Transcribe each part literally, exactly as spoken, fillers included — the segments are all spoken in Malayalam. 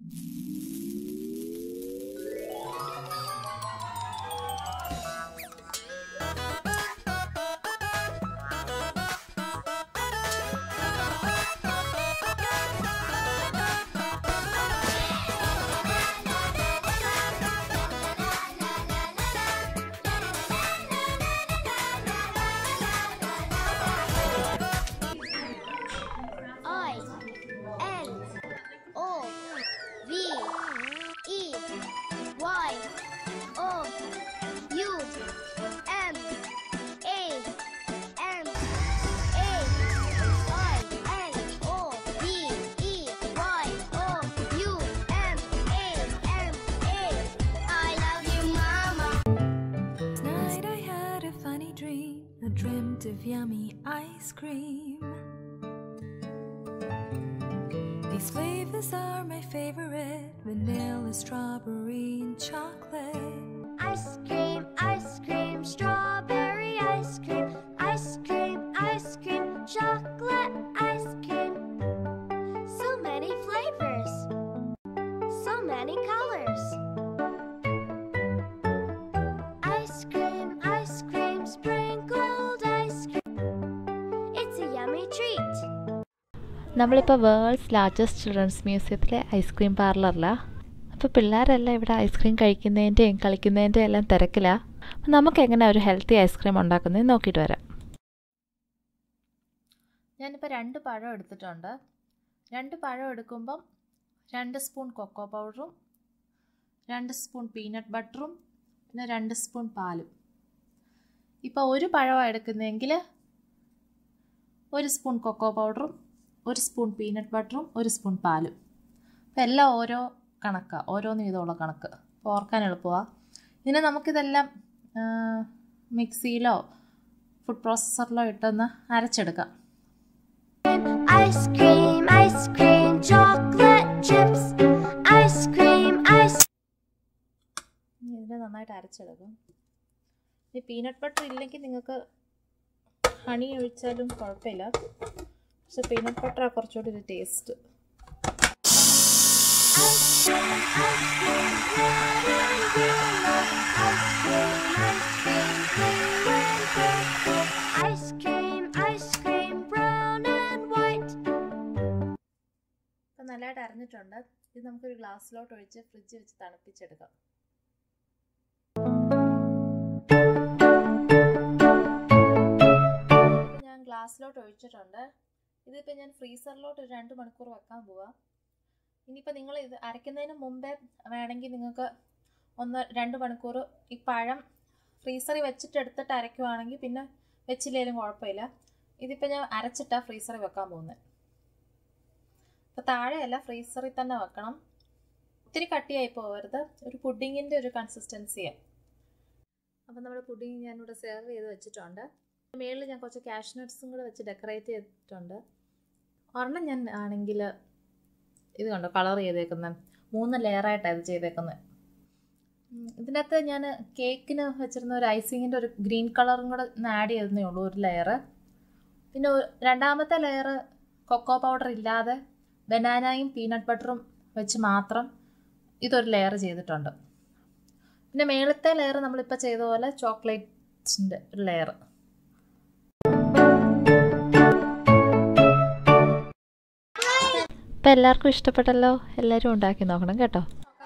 Of yummy ice cream. These flavors are my favorite: vanilla, strawberry, and chocolate. Ice cream, ice cream, strawberry ice cream, ice cream, ice cream, chocolate ice cream. So many flavors, so many colors. Ice cream, ice cream, sprinkled ice cream. It's a yummy treat. നമ്മളിപ്പോൾ വേൾഡ്സ് ലാർജസ്റ്റ് ചിൽഡ്രൻസ് മ്യൂസിയത്തിലെ ഐസ്ക്രീം പാർലറിലാണ്. അപ്പോൾ പിള്ളേരെല്ലാം ഇവിടെ ഐസ്ക്രീം കഴിക്കുന്നതിൻ്റെയും കളിക്കുന്നതിൻ്റെയും എല്ലാം തിരക്കിലാണ്. അപ്പോൾ നമുക്ക് എങ്ങനെ ഒരു ഹെൽത്തി ഐസ്ക്രീം ഉണ്ടാക്കുന്നതെന്ന് നോക്കിയിട്ട് വരാം. ഞാനിപ്പോൾ രണ്ട് പഴം എടുത്തിട്ടുണ്ട്. രണ്ട് പഴം എടുക്കുമ്പം രണ്ട് സ്പൂൺ കൊക്കോ പൗഡറും രണ്ട് സ്പൂൺ പീനട്ട് ബട്ടറും പിന്നെ രണ്ട് സ്പൂൺ പാലും. ഇപ്പോൾ ഒരു പഴമാണ് എടുക്കുന്നതെങ്കിൽ ഒരു സ്പൂൺ കൊക്കോ പൗഡറും ഒരു സ്പൂൺ പീനട്ട് ബട്ടറും ഒരു സ്പൂൺ പാലും. അപ്പോൾ എല്ലാം ഓരോ കണക്കാണ്, ഓരോന്ന് വീതമുള്ള കണക്ക്. അപ്പോൾ ഓർക്കാൻ എളുപ്പമാണ്. ഇതിനെ നമുക്കിതെല്ലാം മിക്സിയിലോ ഫുഡ് പ്രോസസ്സറിലോ ഇട്ടൊന്ന് അരച്ചെടുക്കാം. Ice cream, ice cream, chocolate chips, ice cream, ice. ഇതിനെ നന്നായിട്ട് അരച്ചെടുക്കും. ഈ പീനട്ട് ബട്ടർ ഇല്ലെങ്കിൽ നിങ്ങൾക്ക് ഹണി ഒഴിച്ചാലും കുഴപ്പമില്ല. പക്ഷെ പീനട്ട് ബട്ടറാണ് കുറച്ചുകൂടി ഒരു taste. Ice cream, ice cream, brown and white. ഇപ്പം നല്ലതായിട്ട് അരഞ്ഞിട്ടുണ്ട്. ഇത് നമുക്കൊരു ഗ്ലാസ്സിലോട്ട് ഒഴിച്ച് ഫ്രിഡ്ജ് വെച്ച് തണുപ്പിച്ചെടുക്കാം. ഞാൻ ഗ്ലാസ്സിലോട്ട് ഒഴിച്ചിട്ടുണ്ട്. ഇതിപ്പോൾ ഞാൻ ഫ്രീസറിലോട്ട് ഒരു രണ്ട് മണിക്കൂർ വെക്കാൻ പോവാം. ഇനിയിപ്പോൾ നിങ്ങൾ ഇത് അരയ്ക്കുന്നതിന് മുമ്പേ വേണമെങ്കിൽ നിങ്ങൾക്ക് ഒന്ന് രണ്ട് മണിക്കൂർ ഈ പഴം ഫ്രീസറിൽ വെച്ചിട്ട് എടുത്തിട്ട് അരയ്ക്കുവാണെങ്കിൽ പിന്നെ വെച്ചില്ലെങ്കിലും കുഴപ്പമില്ല. ഇതിപ്പോൾ ഞാൻ അരച്ചിട്ടാണ് ഫ്രീസറിൽ വെക്കാൻ പോകുന്നത്. അപ്പോൾ താഴെയല്ല, ഫ്രീസറിൽ തന്നെ വെക്കണം. ഒത്തിരി കട്ടിയായി പോകരുത്. ഒരു പുഡിങ്ങിൻ്റെ ഒരു കൺസിസ്റ്റൻസിയാണ്. അപ്പോൾ നമ്മുടെ പുഡിങ് ഞാനിവിടെ സെർവ് ചെയ്ത് വെച്ചിട്ടുണ്ട്. മേളിൽ ഞാൻ കുറച്ച് കാഷ്നട്ട്സും കൂടെ വെച്ച് ഡെക്കറേറ്റ് ചെയ്തിട്ടുണ്ട്. ഒരെണ്ണം ഞാൻ ആണെങ്കിൽ ഇത് കണ്ടോ കളർ ചെയ്തേക്കുന്നത്, മൂന്ന് ലെയറായിട്ടാണ് ഇത് ചെയ്തേക്കുന്നത്. ഇതിൻ്റെ അകത്ത് ഞാൻ കേക്കിന് വെച്ചിരുന്ന ഒരു ഐസിങ്ങിൻ്റെ ഒരു ഗ്രീൻ കളറും കൂടെ ആഡ് ചെയ്തേ ഉള്ളൂ, ഒരു ലെയർ. പിന്നെ രണ്ടാമത്തെ ലെയർ കൊക്കോ പൗഡർ ഇല്ലാതെ ബനാനയും പീനട്ട് ബട്ടറും വെച്ച് മാത്രം ഇതൊരു ലെയർ ചെയ്തിട്ടുണ്ട്. പിന്നെ മേളത്തെ ലെയർ നമ്മളിപ്പോൾ ചെയ്ത പോലെ ചോക്ലേറ്റ്സിൻ്റെ ഒരു ലെയർ. അപ്പോൾ എല്ലാവർക്കും ഇഷ്ടപ്പെട്ടല്ലോ. എല്ലാവരും ഉണ്ടാക്കി നോക്കണം കേട്ടോ.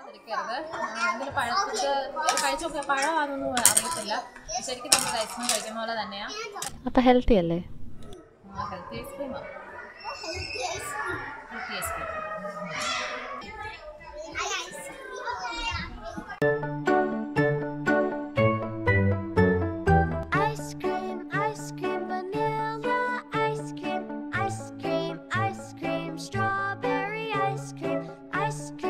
കഴിച്ചൊക്കെ പഴമാണെന്നൊന്നും അറിയത്തില്ല. ശരിക്കും നമ്മൾ ഐസ്ക്രീം കഴിക്കുന്ന പോലെ തന്നെയാണ്. അപ്പോൾ ഹെൽത്തി അല്ലേ? ഹെൽത്തി ഐസ്ക്രീമാണ്. Healthy ice cream. Ice cream,